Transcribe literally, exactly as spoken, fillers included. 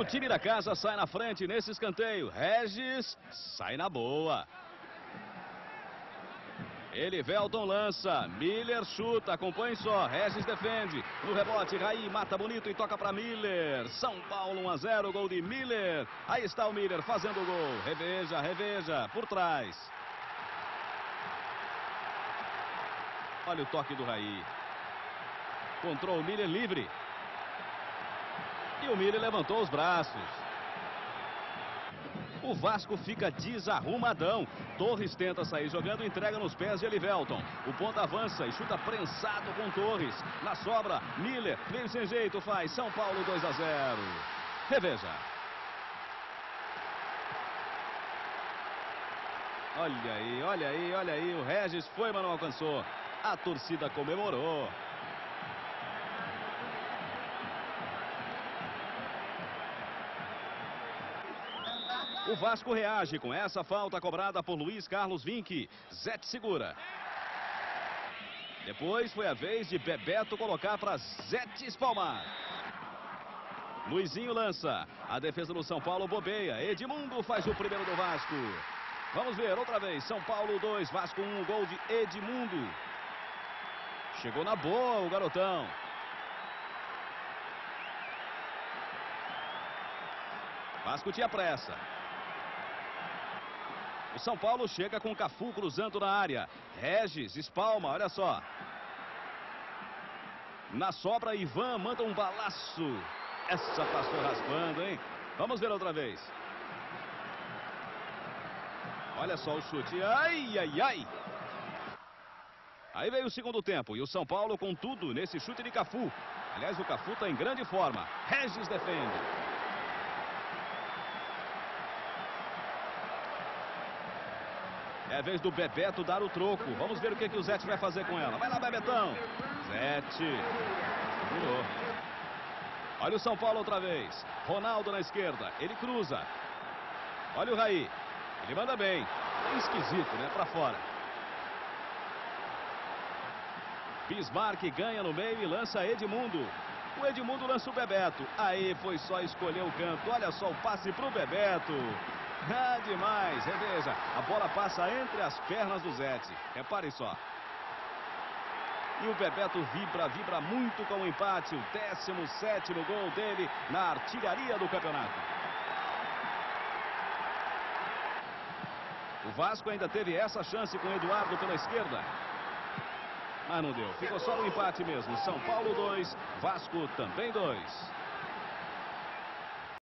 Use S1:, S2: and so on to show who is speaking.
S1: time da casa sai na frente nesse escanteio. Regis sai na boa. Elivelton lança, Miller chuta, acompanhe só, Regis defende, no rebote, Raí mata bonito e toca para Miller. São Paulo um a zero, gol de Miller. Aí está o Miller fazendo o gol, reveja, reveja, por trás. Olha o toque do Raí. Encontrou o Miller livre. E o Miller levantou os braços. O Vasco fica desarrumadão. Torres tenta sair jogando, entrega nos pés de Elivelton. O ponta avança e chuta prensado com Torres. Na sobra, Miller veio sem jeito, faz São Paulo dois a zero. Reveja. Olha aí, olha aí, olha aí. O Regis foi, mas não alcançou. A torcida comemorou. O Vasco reage com essa falta cobrada por Luiz Carlos Vinck. Zete segura. Depois foi a vez de Bebeto colocar para Zete espalmar. Luizinho lança. A defesa do São Paulo bobeia. Edmundo faz o primeiro do Vasco. Vamos ver outra vez. São Paulo dois, Vasco um, gol de Edmundo. Chegou na boa o garotão. Vasco tinha pressa. O São Paulo chega com o Cafu cruzando na área. Regis espalma, olha só. Na sobra, Ivan manda um balaço. Essa passou raspando, hein? Vamos ver outra vez. Olha só o chute. Ai, ai, ai. Aí veio o segundo tempo. E o São Paulo com tudo nesse chute de Cafu. Aliás, o Cafu está em grande forma. Regis defende. É a vez do Bebeto dar o troco. Vamos ver o que, que o Zete vai fazer com ela. Vai lá, Bebetão. Zete. Virou. Olha o São Paulo outra vez. Ronaldo na esquerda. Ele cruza. Olha o Raí. Ele manda bem. É esquisito, né? Pra fora. Bismarck ganha no meio e lança Edmundo. O Edmundo lança o Bebeto. Aí foi só escolher o canto. Olha só o passe pro Bebeto. Ah, demais, reveja, a bola passa entre as pernas do Zete, repare só. E o Bebeto vibra, vibra muito com o empate, o décimo sétimo gol dele na artilharia do campeonato. O Vasco ainda teve essa chance com o Eduardo pela esquerda. Mas não deu, ficou só no empate mesmo. São Paulo dois, Vasco também dois.